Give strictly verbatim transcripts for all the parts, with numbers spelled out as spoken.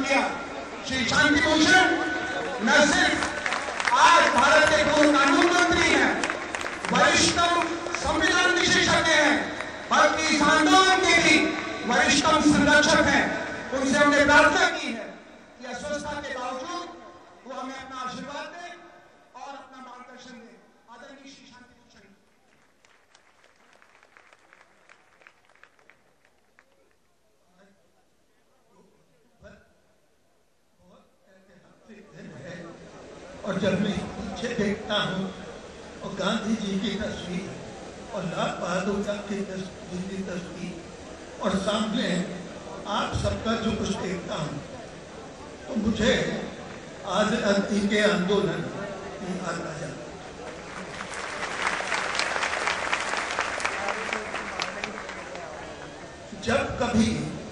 किया। श्री शांति भूषण न सिर्फ आज भारत के पूर्व कानून मंत्री हैं, वरिष्ठतम संविधान विशेषज्ञ हैं, बल्कि इस आंदोलन के भी वरिष्ठतम संरक्षक हैं। उनसे हमने प्रार्थना की है कि अस्वस्थता के बावजूद वो हमें अपना आशीर्वाद दें और अपना मार्गदर्शन दें। आदरणीय श्री शांति भूषण। और जब मैं पीछे देखता हूँ और गांधी जी की तस्वीर और लाल बहादुर शास्त्री जी की तस्वीर और सामने आप सबका जो कुछ देखता हूँ, तो मुझे आजादी के आंदोलन की याद आ जाती। जब कभी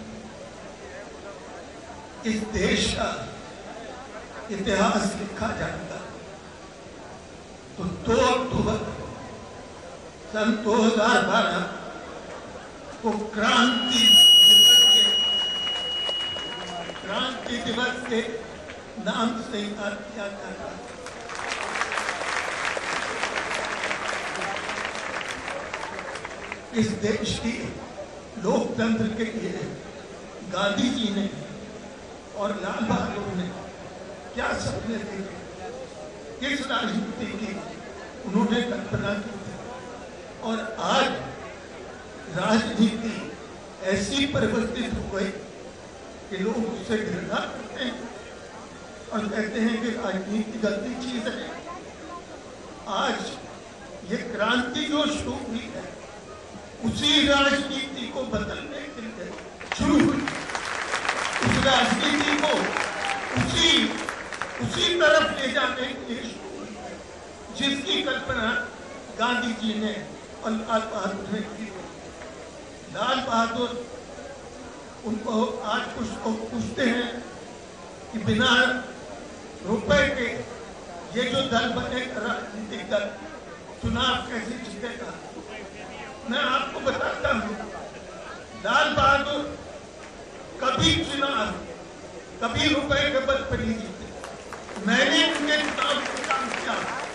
इस देश का इतिहास लिखा जाता तो दो अक्टूबर सन दो हजार बारह को क्रांति क्रांति दिवस के नाम से याद किया जाता। इस देश की लोकतंत्र के लिए गांधी जी ने और लाल बहादुर ने क्या सपने देखे, किस राजनीति की उन्होंने कल्पना की थी। और आज राजनीति ऐसी परिवर्तित हो गई कि लोग उससे घृणा करते हैं और कहते हैं कि राजनीति गलती चीज है। आज ये क्रांति जो शुरू हुई है उसी राजनीति को बदलने के लिए शुरू हुई। उस राजनीति को उसी उसी तरफ ले जाने के लिए शुरू हुई है जिसकी कल्पना गांधी जी ने और लाल बहादुर ने की। लाल बहादुर उनको आज कुछ लोग पूछते हैं कि बिना रुपए के ये जो दल बनेगा राजनीतिक दल चुनाव कैसे जीतेगा। मैं आपको बताता हूँ, लाल बहादुर कभी चुनाव कभी रुपए के बल पर नहीं जीते। मैंने उनके चुनाव में काम किया।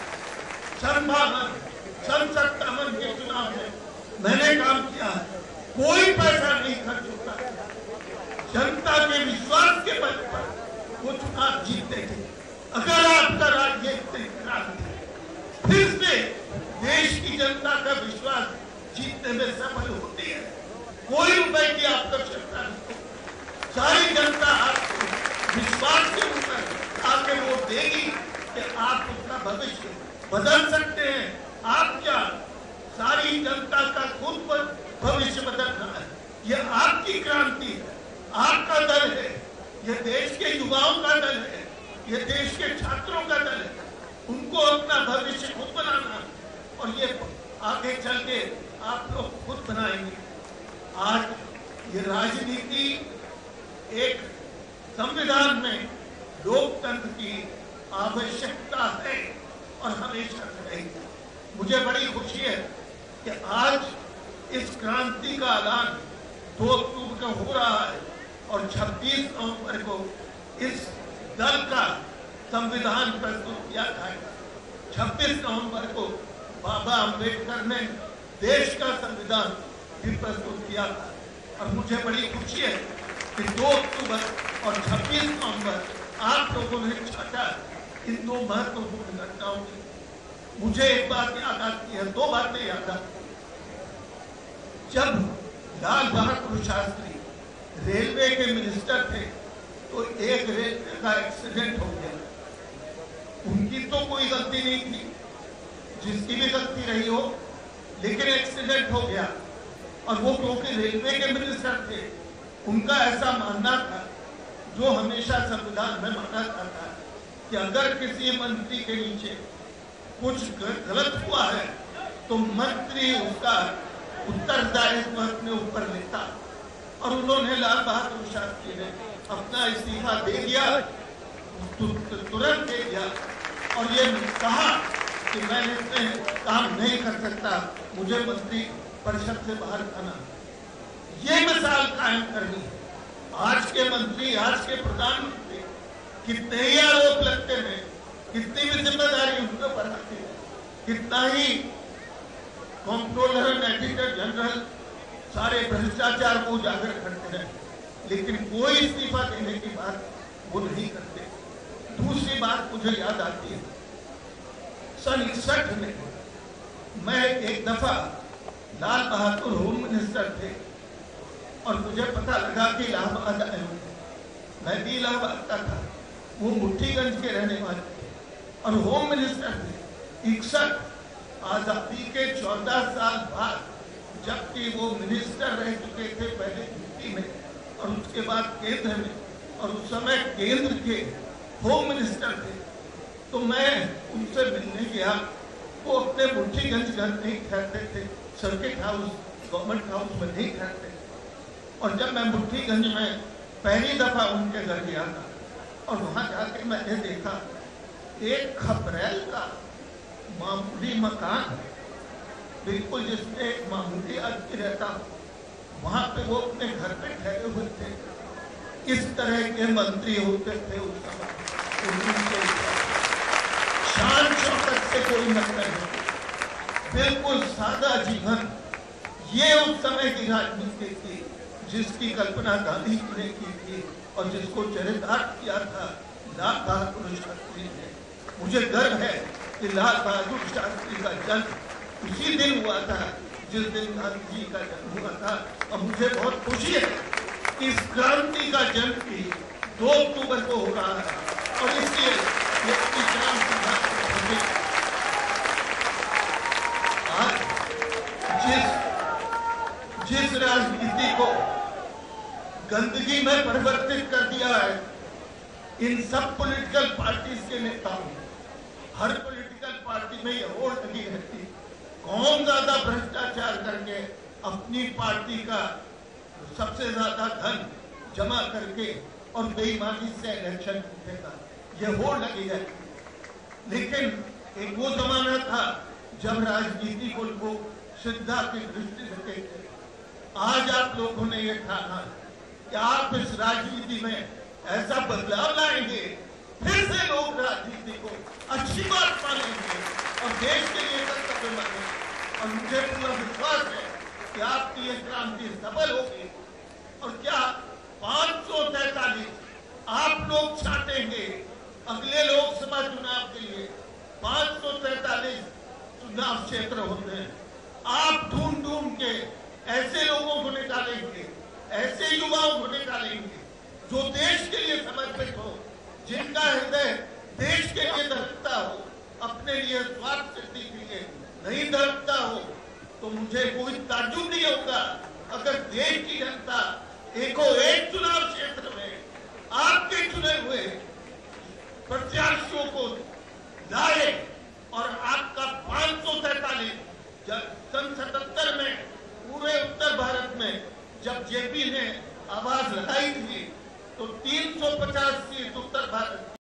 सन बावन सन सत्तावन के चुनाव में मैंने काम किया। कोई पैसा नहीं खर्च होता। जनता के विश्वास के बल पर वो चुनाव जीतते थे। अगर आपका राजनीतिक क्रांति फिर से देश की जनता का विश्वास जीतने में सफल होती है, कोई रुपए की आपको आवश्यकता नहीं। सारी जनता आपको विश्वास के ऊपर आके वोट देगी कि आप उसका भविष्य बदल सकते हैं। आप क्या सारी जनता का खुद पर भविष्य बदलना है। यह आपकी क्रांति है, आपका दल है, यह देश के युवाओं का दल है, यह देश के छात्रों का दल है। उनको अपना भविष्य खुद बनाना और ये आगे चल के आप लोग खुद बनाएंगे। आज ये राजनीति एक संविधान में लोकतंत्र की आवश्यकता है और हमेशा रहेगी। मुझे बड़ी खुशी है कि आज इस क्रांति का ऐलान दो अक्टूबर को हो रहा है और छब्बीस नवंबर को इस दल का संविधान प्रस्तुत किया जाएगा। छब्बीस नवंबर को बाबा अम्बेडकर ने देश का संविधान भी प्रस्तुत किया था और मुझे बड़ी खुशी है कि दो अक्टूबर और छब्बीस नवंबर आप लोगों ने छाटा इन दो महत्वपूर्ण घटनाओं की। मुझे एक बात याद आती है, दो बातें याद आती है। जब लाल बहादुर शास्त्री रेलवे के मिनिस्टर थे तो एक रेलवे का एक्सीडेंट हो गया। उनकी तो कोई गलती नहीं थी, जिसकी भी गलती रही हो, लेकिन एक्सीडेंट हो गया और वो क्योंकि रेलवे के मिनिस्टर थे, उनका ऐसा मानना था जो हमेशा संविधान में माना जाता है कि अगर किसी मंत्री के नीचे कुछ गलत हुआ है तो मंत्री उसका उत्तरदायित्व अपने ऊपर लेता। और उन्होंने लाल बहादुर शास्त्री ने अपना इस्तीफा दे दिया, तुरंत दे दिया और ये कहा कि मैं इसमें काम नहीं कर सकता, मुझे मंत्री परिषद से बाहर आना। ये मिसाल कायम करनी है आज के मंत्री, आज के प्रधानमंत्री कितने ही आरोप लगते हैं, कितनी भी जिम्मेदारी उनको बढ़ाती है, कितना ही कंट्रोलर एंड एडिटर जनरल सारे भ्रष्टाचार को उजागर करते हैं, लेकिन कोई इस्तीफा देने की बात वो नहीं करते। दूसरी बात मुझे याद आती है, सन इकसठ में मैं एक दफा लाल बहादुर होम मिनिस्टर थे और मुझे पता लगा कि इलाहाबाद आए हुए, मैं भी इलाहाबाद का था, वो मुट्ठीगंज के रहने वाले थे और होम मिनिस्टर थे। इकसठ आजादी के चौदह साल बाद, जबकि वो मिनिस्टर रह चुके थे पहले यूपी में और उसके बाद केंद्र में, और उस समय केंद्र के होम मिनिस्टर थे, तो मैं उनसे मिलने गया। वो अपने मुट्ठीगंज घर नहीं ठहरते थे, सर्किट हाउस, गवर्नमेंट हाउस में नहीं ठहरते। और जब मैं मुट्ठीगंज में पहली दफा उनके घर गया था और वहां जाके मैंने देखा एक खपरेल का मामूली मकान, बिल्कुल जिसमें एक मामूली आदमी रहता, वहां पे वो अपने घर पे ठहरे हुए थे। इस तरह के मंत्री होते थे उस समय, शान शौकत से कोई मतलब नहीं, बिल्कुल सादा जीवन। ये उस समय की राजनीति थी जिसकी कल्पना गांधी जी ने की थी और जिसको चरितार्थ किया था लाल बहादुर शास्त्री ने। मुझे गर्व है कि लाल बहादुर शास्त्री का जन्म उसी दिन हुआ था जिस दिन गांधी जी का जन्म हुआ था, और मुझे बहुत खुशी है कि इस क्रांति का जन्म भी दो अक्टूबर को हो रहा है और इसलिए आज जिस जिस राजनीति को गंदगी में परिवर्तित कर दिया है इन सब पॉलिटिकल पार्टीज के नेताओं, हर पॉलिटिकल पार्टी में ये होड़ लगी रहती, कौन ज्यादा भ्रष्टाचार करके अपनी पार्टी का सबसे ज्यादा धन जमा करके और बेईमानी से इलेक्शन जीतेगा, ये होड़ लगी है। लेकिन एक वो जमाना था जब राजनीति को लोग श्रद्धा की दृष्टि से देखते। आज आप लोगों ने ये ठाना कि आप इस राजनीति में ऐसा बदलाव लाएंगे, फिर से लोग राजनीति को अच्छी बात मानेंगे और देश के लिए कर्तव्य मानेंगे। और मुझे पूरा विश्वास है कि आपकी ये क्रांति सफल होगी। और क्या पांच सौ तैतालीस आप लोग छाटेंगे अगले लोकसभा चुनाव के लिए? पांच सौ तैतालीस चुनाव क्षेत्र होते हैं, आप ढूंढ ढूंढ के ऐसे लोगों को निकालेंगे, ऐसे युवाओं को निकालेंगे जो देश के लिए समर्पित हो, जिनका हृदय देश के लिए धड़कता हो, अपने लिए स्वार्थ सिद्धि के लिए नहीं धड़कता हो। तो मुझे कोई ताज्जुब नहीं होगा अगर देश की जनता एको एक चुनाव क्षेत्र में आपके चुने हुए प्रत्याशियों को